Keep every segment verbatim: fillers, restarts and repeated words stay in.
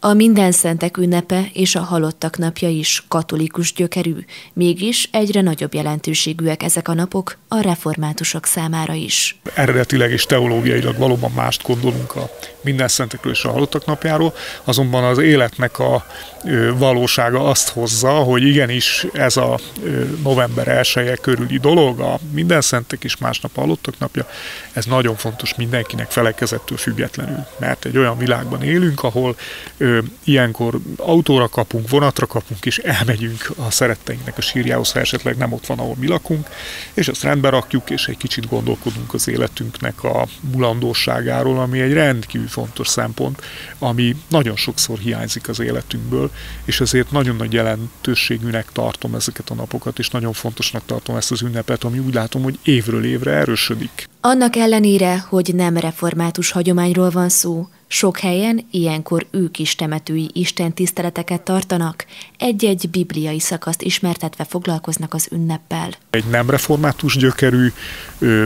A Mindenszentek ünnepe és a Halottak napja is katolikus gyökerű, mégis egyre nagyobb jelentőségűek ezek a napok a reformátusok számára is. Eredetileg és teológiailag valóban mást gondolunk a Mindenszentekről és a Halottak napjáról, azonban az életnek a valósága azt hozza, hogy igenis ez a november elseje körüli dolog, a Mindenszentek és másnap a Halottak napja, ez nagyon fontos mindenkinek felekezettől függetlenül, mert egy olyan világban élünk, ahol ö, ilyenkor autóra kapunk, vonatra kapunk, és elmegyünk a szeretteinknek a sírjához, ha esetleg nem ott van, ahol mi lakunk, és azt rendbe rakjuk, és egy kicsit gondolkodunk az életünknek a mulandóságáról, ami egy rendkívül fontos szempont, ami nagyon sokszor hiányzik az életünkből, és ezért nagyon nagy jelentőségűnek tartom ezeket a napokat, és nagyon fontosnak tartom ezt az ünnepet, ami úgy látom, hogy évről évre erősödik. Annak ellenére, hogy nem református hagyományról van szó, sok helyen ilyenkor ők is temetői istentiszteleteket tartanak, egy-egy bibliai szakaszt ismertetve foglalkoznak az ünneppel. Egy nem református gyökerű ö,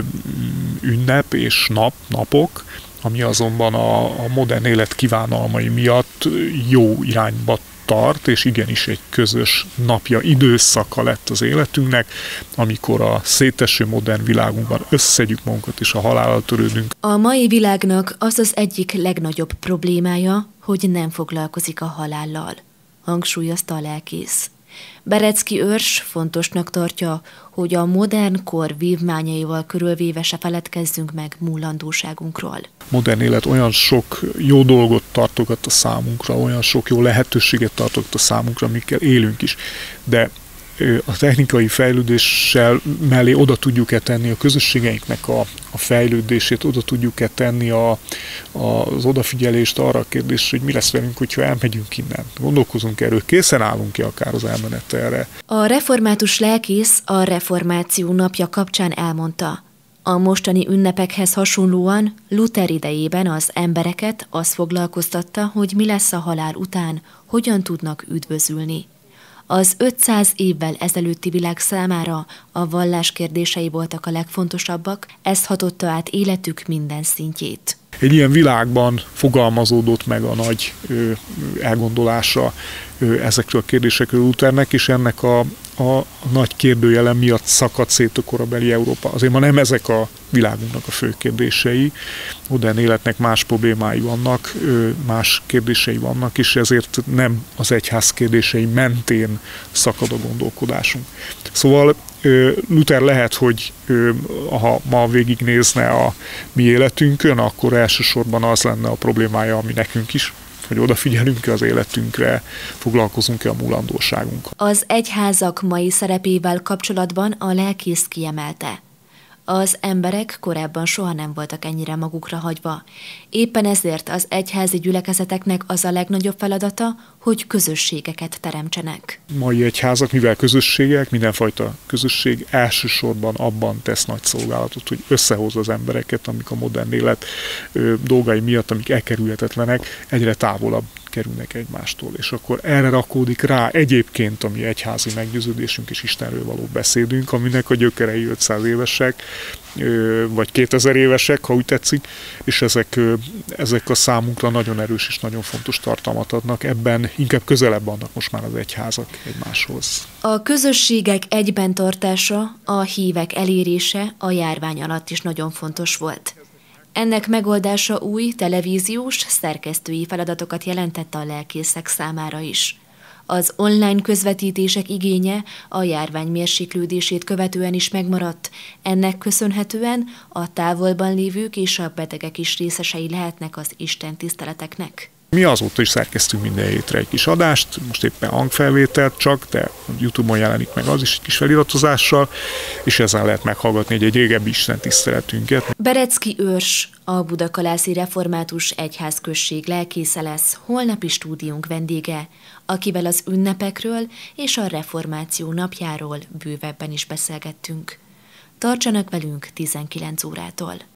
ünnep és nap, napok, ami azonban a, a modern élet kívánalmai miatt jó irányba tart, és igenis egy közös napja, időszaka lett az életünknek, amikor a széteső modern világunkban összegyük magunkat és a halállal törődünk. A mai világnak az az egyik legnagyobb problémája, hogy nem foglalkozik a halállal, hangsúlyozta a lelkész. Berecki őrs fontosnak tartja, hogy a modern kor vívmányaival körülvéve se feledkezzünk meg múlandóságunkról. Modern élet olyan sok jó dolgot tartogat a számunkra, olyan sok jó lehetőséget tartogat a számunkra, amikkel élünk is, de a technikai fejlődéssel mellé oda tudjuk-e tenni a közösségeinknek a, a fejlődését, oda tudjuk-e tenni a, a, az odafigyelést arra a kérdésre, hogy mi lesz velünk, hogyha elmegyünk innen. Gondolkozunk erről, készen állunk-e akár az elmenetelre. A református lelkész a reformáció napja kapcsán elmondta, a mostani ünnepekhez hasonlóan Luther idejében az embereket az foglalkoztatta, hogy mi lesz a halál után, hogyan tudnak üdvözülni. Az ötszáz évvel ezelőtti világ számára a vallás kérdései voltak a legfontosabbak, ez hatotta át életük minden szintjét. Egy ilyen világban fogalmazódott meg a nagy ö, elgondolása ö, ezekről a kérdésekről Luthernek, és ennek a, a, a nagy kérdőjele miatt szakadt szét a korabeli Európa. Azért ma nem ezek a világunknak a fő kérdései, modern életnek más problémái vannak, ö, más kérdései vannak, és ezért nem az egyház kérdései mentén szakad a gondolkodásunk. Szóval Luther lehet, hogy ha ma végignézne a mi életünkön, akkor elsősorban az lenne a problémája, ami nekünk is, hogy odafigyelünk-e az életünkre, foglalkozunk-e a múlandóságunkkal. Az egyházak mai szerepével kapcsolatban a lelkész kiemelte. Az emberek korábban soha nem voltak ennyire magukra hagyva. Éppen ezért az egyházi gyülekezeteknek az a legnagyobb feladata, hogy közösségeket teremtsenek. Mai egyházak, mivel közösségek, mindenfajta közösség elsősorban abban tesz nagy szolgálatot, hogy összehozza az embereket, amik a modern élet ö, dolgai miatt, amik elkerülhetetlenek, egyre távolabb kerülnek egymástól. És akkor erre rakódik rá egyébként a mi egyházi meggyőződésünk és Istenről való beszédünk, aminek a gyökerei ötszáz évesek, vagy kétezer évesek, ha úgy tetszik, és ezek, ezek a számunkra nagyon erős és nagyon fontos tartalmat adnak. Ebben inkább közelebb vannak most már az egyházak egymáshoz. A közösségek egyben tartása, a hívek elérése a járvány alatt is nagyon fontos volt. Ennek megoldása új televíziós, szerkesztői feladatokat jelentett a lelkészek számára is. Az online közvetítések igénye a járvány mérséklődését követően is megmaradt, ennek köszönhetően a távolban lévők és a betegek is részesei lehetnek az istentiszteleteknek. Mi azóta is szerkeztünk minden hétre egy kis adást, most éppen hangfelvételt csak, de YouTube-on jelenik meg az is egy kis feliratozással, és ezen lehet meghallgatni egy, egy régebbi istentiszteletünket. Berecki őrs, a Budakalászi Református Egyházközség lelkésze lesz holnapi stúdiónk vendége, akivel az ünnepekről és a reformáció napjáról bővebben is beszélgettünk. Tartsanak velünk tizenkilenc órától!